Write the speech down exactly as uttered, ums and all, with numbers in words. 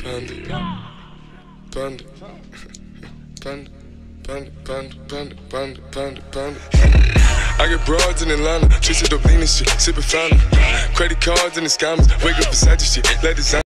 Panda, panda, panda, panda, panda, panda, panda, panda, panda. I get broads in Atlanta, twisted up lean and shit, sippin' fountain. Credit cards and the scammers, wake up beside your shit, let design.